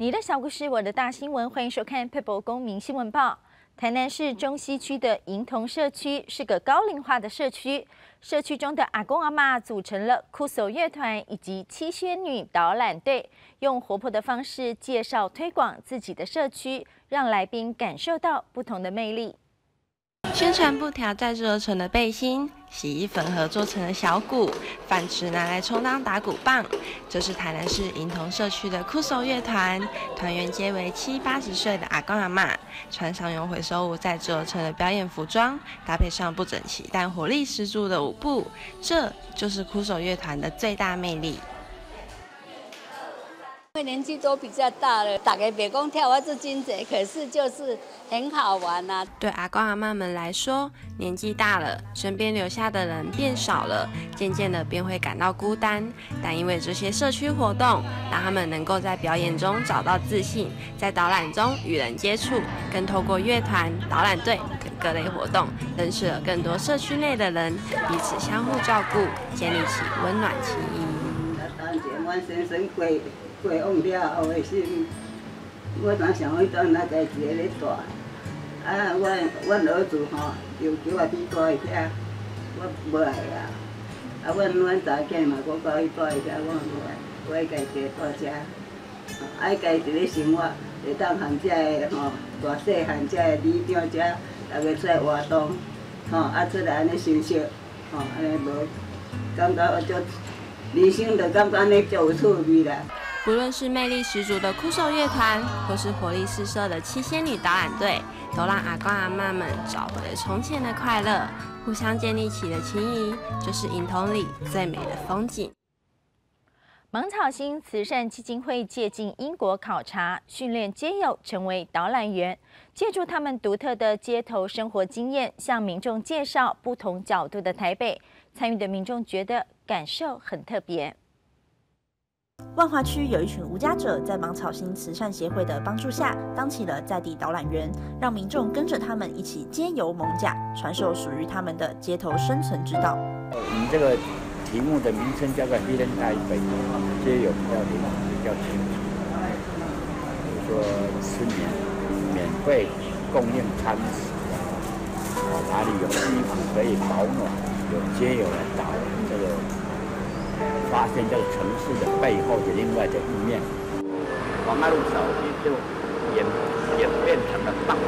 你的小故事，我的大新闻，欢迎收看 People 公民新闻报。台南市中西区的银同社区是个高龄化的社区，社区中的阿公阿嬷组成了酷手乐团以及七仙女导览队，用活泼的方式介绍推广自己的社区，让来宾感受到不同的魅力。 宣传布条再制而成的背心，洗衣粉盒做成的小鼓，饭匙拿来充当打鼓棒。这是台南市银同社区的酷手乐团，团员皆为70、80岁的阿公阿嬷，穿上用回收物再制而成的表演服装，搭配上不整齐但活力十足的舞步，这就是酷手乐团的最大魅力。 因为年纪都比较大了，大家别讲跳这真济，可是就是很好玩啊。 对阿公阿嬷们来说，年纪大了，身边留下的人变少了，渐渐的便会感到孤单。但因为这些社区活动，让他们能够在表演中找到自信，在导览中与人接触，更透过乐团、导览队等各类活动，认识了更多社区内的人，彼此相互照顾，建立起温暖情谊。 过往了后的心，我哪想迄阵那家一个咧带，阮儿子吼又叫我去带伊遐，我无爱啦。阮查囝嘛，我叫伊带伊遐，我无爱，我爱家己带遮，爱家己咧生活，会当含遮个吼大细汉遮个里长遮，大家出来活动，吼出来安尼休息，吼安尼无感觉足人生就感觉安尼足有趣味啦。 不论是魅力十足的酷手乐团，或是活力四射的七仙女导览队，都让阿公阿嬷们找回了从前的快乐，互相建立起的情谊，就是银同里最美的风景。 芒草心慈善基金会借鉴英国考察，训练街友成为导览员，借助他们独特的街头生活经验，向民众介绍不同角度的台北。参与的民众觉得感受很特别。 万华区有一群无家者，在芒草心慈善协会的帮助下，当起了在地导览员，让民众跟着他们一起街游艋舺，传授属于他们的街头生存之道。 我们这个题目的名称叫做“一人台北”，街友比较清楚。比如说吃免费供应餐食哪里有衣服可以保暖，有街友来导这个。发现这个城市的背后的另外的一面。黄马路手机就演变成了大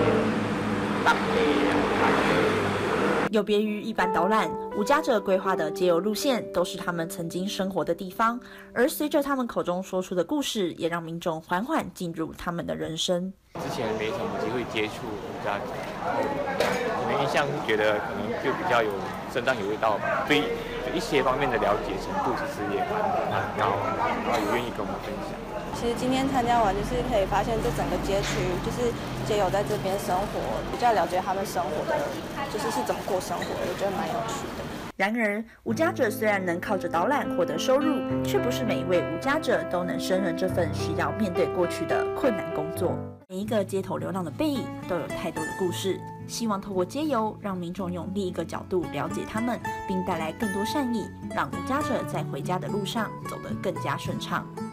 有别于一般导览，无家者规划的街游路线都是他们曾经生活的地方，而随着他们口中说出的故事，也让民众缓缓进入他们的人生。 之前没什么机会接触无家者，可能印象觉得可能就比较有身上有味道吧，对一些方面的了解程度其实也蛮高，然后也愿意跟我们分享。 其实今天参加完，就是可以发现这整个街区，就是街友在这边生活，比较了解他们生活的，就是怎么过生活的，我觉得蛮有趣的。 然而，无家者虽然能靠着导览获得收入，却不是每一位无家者都能胜任这份需要面对过去的困难工作。每一个街头流浪的背影都有太多的故事，希望透过街游，让民众用另一个角度了解他们，并带来更多善意，让无家者在回家的路上走得更加顺畅。